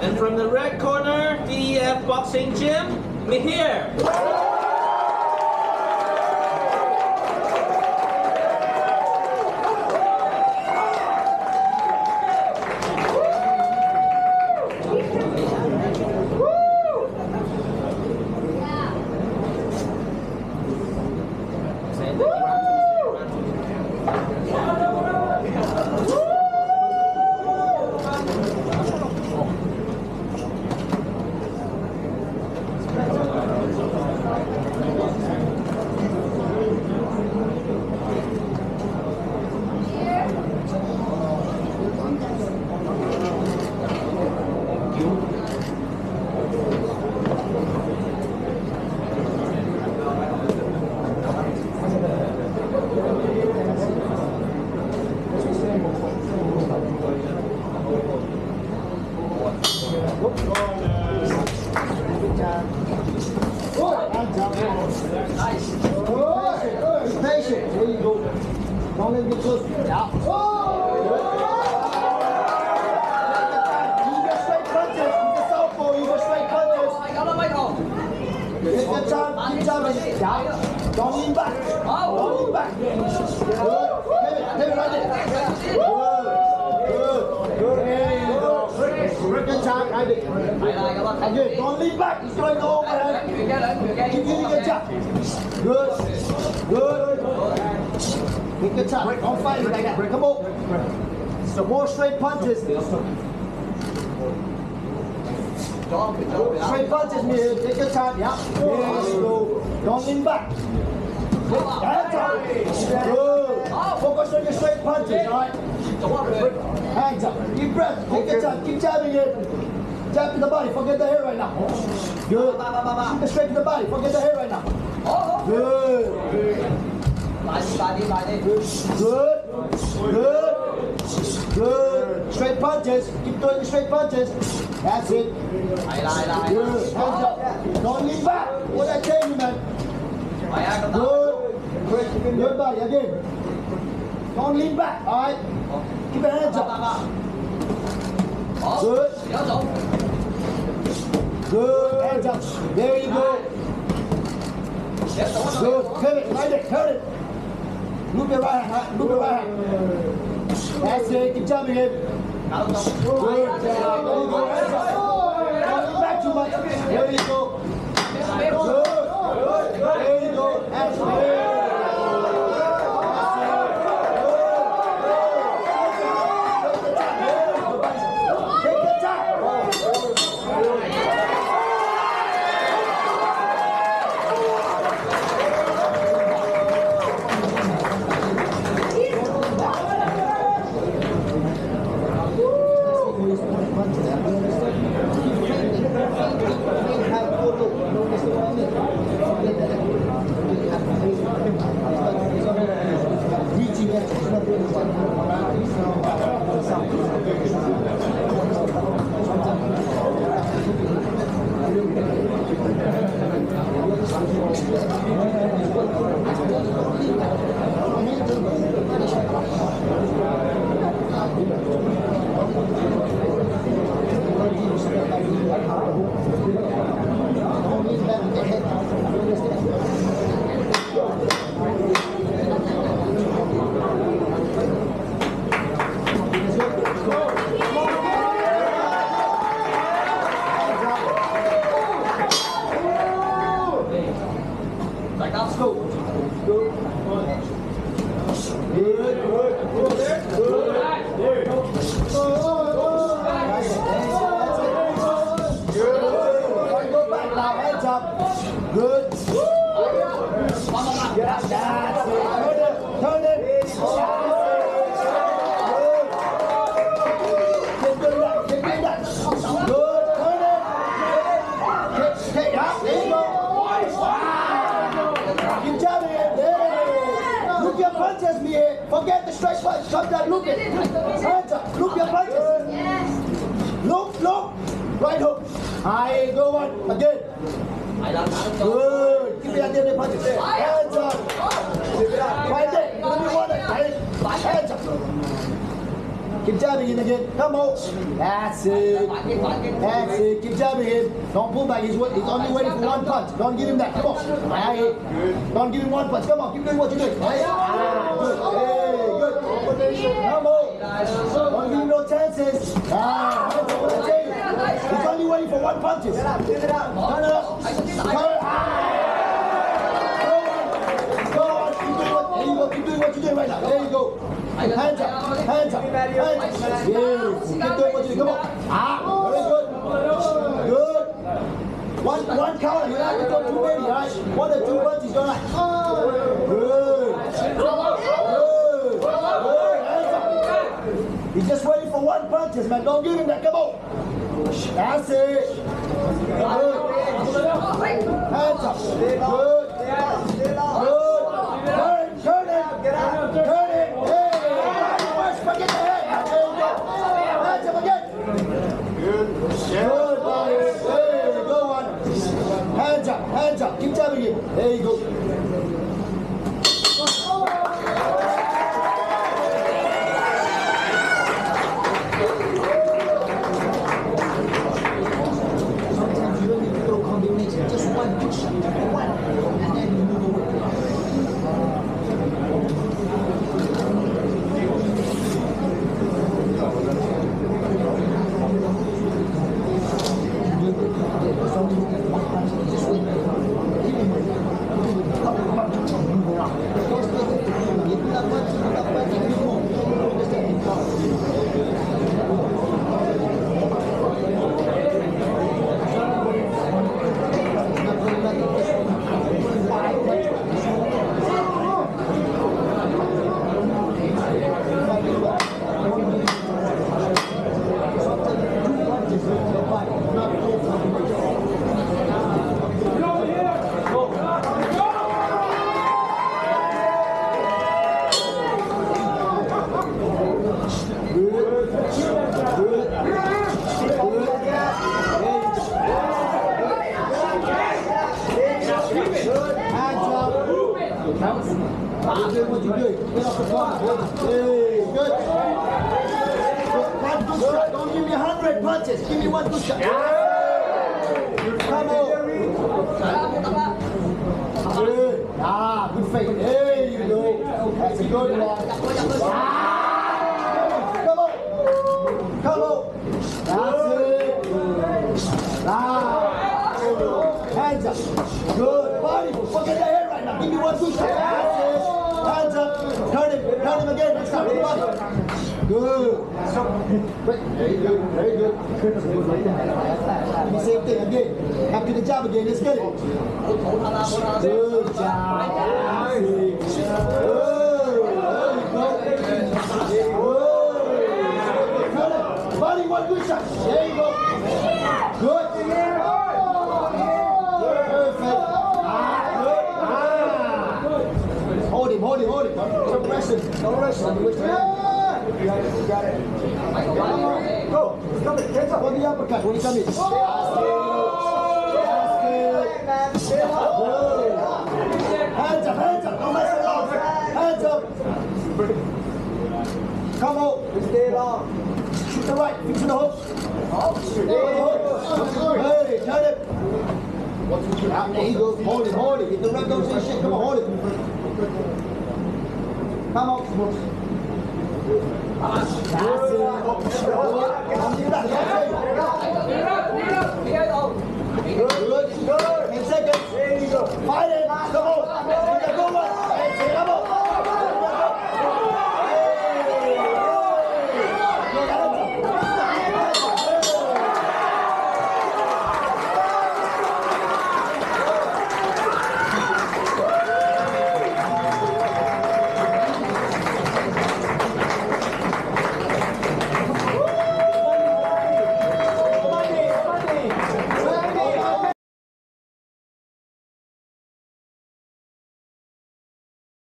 And from the red corner, DEF Boxing Gym, Mihir. Patient. There you go. Don't let me get close. Yeah. You get straight punches. You get southpaw. You get straight punches. Take your time. Keep jumping. Yeah. Don't lean back. Don't lean back. Good. Hit it right there. Good. There you go. Take your time. Right there. Again. Don't lean back. He's going to overhead. Keep hitting your jab. Good. Take your time. Don't fight it like that. Come on. Some more straight punches. Straight punches, Mihir. Take your time. Yeah. There you go. Don't lean back. Hands up. Good. Focus on your straight punches, alright? Hands up. Deep breath. Take your time. Keep jabbing it. Jab to the body. Forget the hair right now. Good. Keep it straight to the body. Forget the hair right now. Good. Good. Straight punches. Keep doing the straight punches. That's it. Good. Hands up. Don't lean back. What I tell you, man. Good. Good body. Again. Don't lean back. All right. Keep your hands up. Good. Good. Hands up. There you go. Good. Pivot. Right there. Turn it. Loop your right hand. Loop your right hand. That's it. Keep jumping it. Good. There you go. Hands up. Don't lean back too much. There you go. Good. There you go. That's it. Forget the straight punch. Come down, loop it. Hands up. Loop your punches. Yes. Loop. Right hook. I go on. Again. Good. Keep it under the punches. Hands up. Right there. Hands up. Keep jabbing in again. Come on. That's it. That's it. Keep jabbing in. Don't pull back. He's only waiting for one punch. Don't give him that. Come on. Right. Don't give him one punch. Come on. Keep doing what you're doing. Right. Good. Hey, good. Come on. Don't give him no chances. He's only waiting for one punch. Turn it up. Turn it up. Turn it up. Go on. Keep doing what you're doing right now. There you go. Hands up. Hands up. Hands up. Beautiful. Keep doing what you're doing. Come on. Very good. Good. One counter. You don't have to go too many, all right? 1 or 2 punches, all right? Good. Good. Hands up. He's just waiting for one punches, man. Don't give him that. Come on. That's it. Good. Hands up. Good. Good. Turn it. Turn it. Hey. Forget the head. There you go. Hands up again. Good. Good. Hey, go on. Hands up. Hands up. Keep jabbing it. There you go. Just one push, one, and then you move away. Don't give me 100 punches. Give me one good shot. Come on. Good. Good fake. There you go. That's a good one. Come on. Come on. That's it. Hands up. Good. Body. Forget the head right now. Give me one good shot. That's it. Hands up. Turn him again. Next time. Good. Very good. Very good. Do the same thing again. After the jab again. Let's get it. Good job. Good. Body, one good shot. There you go. Good. Perfect. Hold him. Don't rest him. Don't rest him. You got it. Go. Come in. Hands up on the uppercut when you come in. That's good. Hands up. Don't mess it up. Hands up. Come on. Stay long. Shoot the right. Fix the hook. Hey, turn it. There you go. Hold it. If the rep don't say shit, come on, hold it. Come on. That's it. Good. 10 seconds. There you go. Fight it.